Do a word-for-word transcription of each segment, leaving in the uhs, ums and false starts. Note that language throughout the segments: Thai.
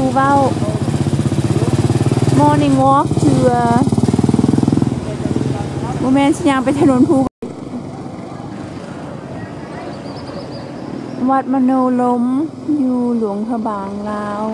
เว้า morning walk to โมเมนต์ยางไปถนนภูวัดมโนลมอยู่หลวงพระบางลาว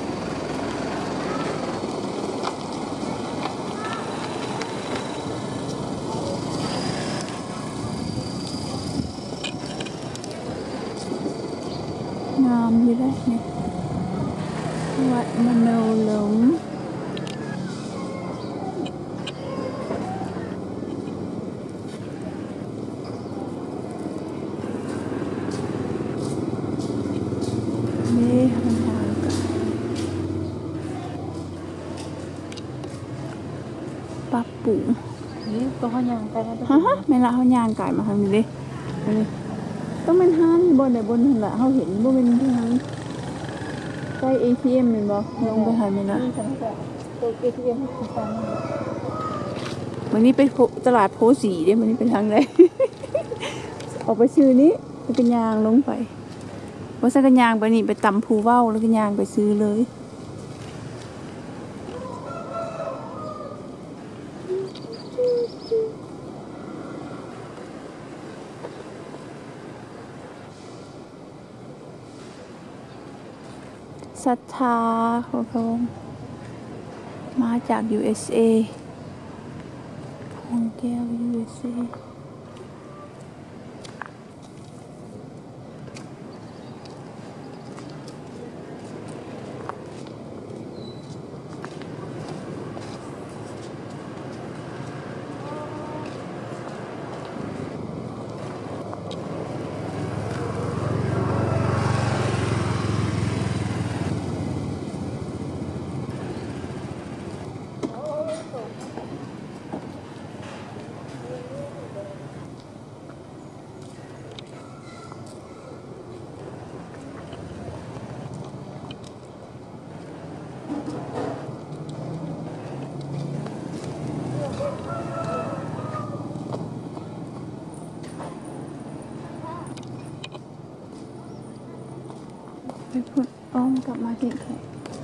งามอยู่ได้เนี่ยวัดมโนลมปรับปรุงนี่ตัวเขายางไปแล้วฮะไม่ละเขายางไก่มาทำดิต้องเป็นห้านบนไหนบนหันละเขาเห็นว่าเป็นทางใกล้ เอ ที เอ็ม เห็นบ่ลงไปหาไม่ละตัว เอ ที เอ็ม ของฟังวันนี้ไปตลาดโพสีเด้วันนี้เป็นทางไหน ออกไปซื้อนี้ไปกันยางลงไปว่าสักกันยางไปนี่ไปตำภูเว้าแล้วกันยางไปซื้อเลยศรัทธาของพระองค์มาจาก ยู เอส เอ พวงแก้ว ยู เอส เอไปพูดอ้อมกลับมาที่แขก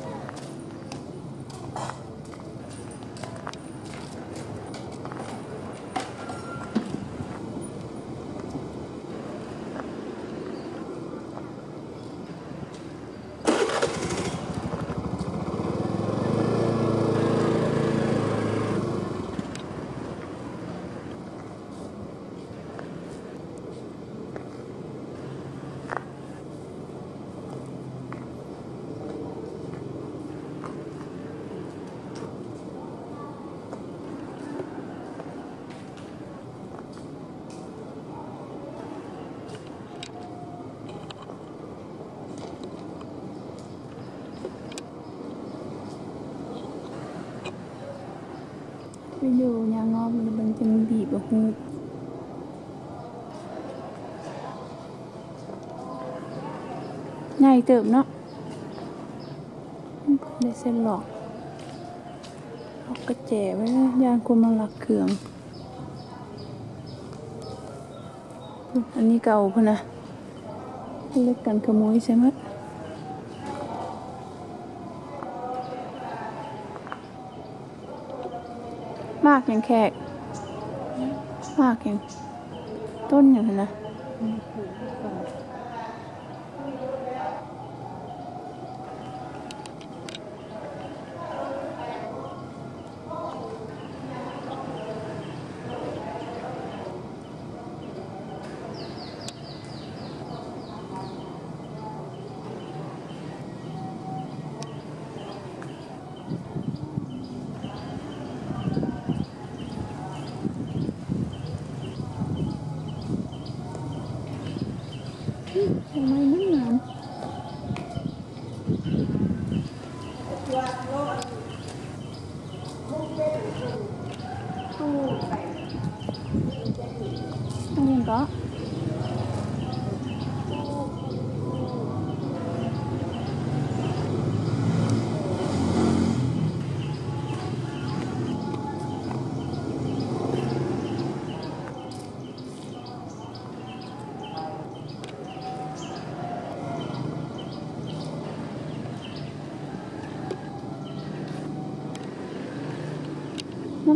ไปอยู่ยางงอมันมันจะมีบีบหูใหญ่เติบเนาะได้เส้นหลอกเอากระแจไว้ยางกุมลักเขืองอันนี้เก่าพนะเล็กกันขโมยใช่ไหมมากอย่างแขกมากอย่างต้นอย่างนะทำไมนั่งนานต้องยังก็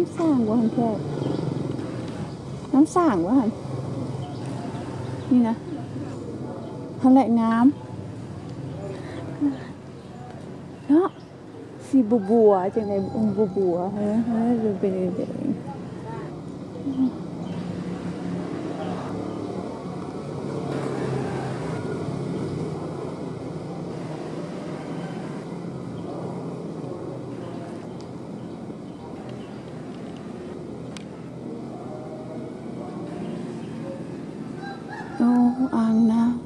ำสร้างว่าหันแค่น้ำสร้างว่าหันนี่นะหันแหละงามเนาะสีบัวบัวจังไงบัวบัวเฮ้ยเฮ้ยดูเป็นเด็กโอ้อ่างน้ำ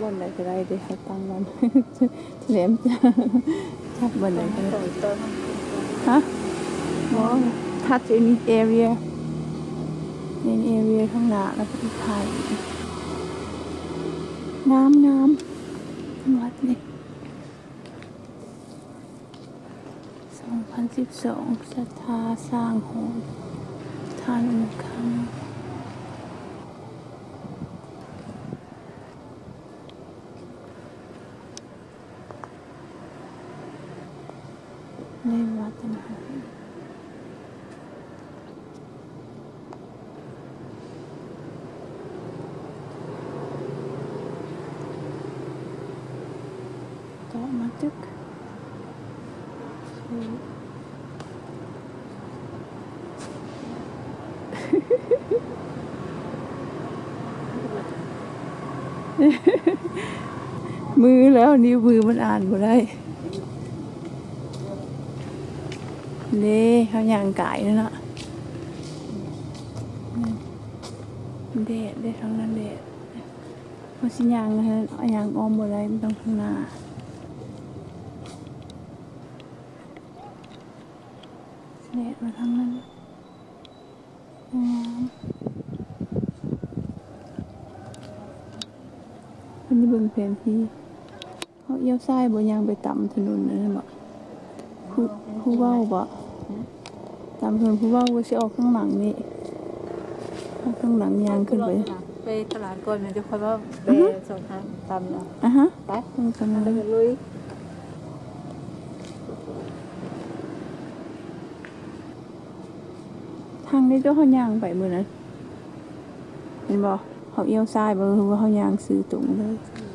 วันไหนก็ได้เดี๋ยวเขาตั้งวันแถลมจะชักวันไหนก็ได้ต่อยต้นฮะมอง touch any area in area ข้างหน้าแล้วก็ถ่ายน้ำน้ำวัดนี่สองพันสิบสองศรัทธาสร้างโหงทานอุคำในวัดนะคะต่อมาตึกมือแล้วนิ้วมือมันอ่านบ่ได้เด้เขาย่างกายนั่นน่ะเด็ดเด็ดทั้งนั้นเด็ดมันสิย่างนะฮะเอาย่างอ้อมบ่ได้มันต้องข้างหน้าเด็ดมาทั้งนั้นอืมอันนี้เบิ่งแผนที่เขาเอี้ยวซ้ายบ่ย่างไปต่ำถนนนั่นน่ะบ่ผู้ผู้เว้าบ่ตามถนนผู้เว้าก็สิออกข้างหลังนี่ออกข้างหลังย่างขึ้นไปไปตลาดก่อนมันจะค่อยว่าเบสองทางตามเนาะอ่ะฮะไปตรงกันแล้วเลก็ยลุยทางนี้เจ้าเขาย่างไปมื้อนั้นเห็นบ่เขาเอี้ยวซ้ายบ่คือว่าเขาย่างซื้อตรงเลยอืม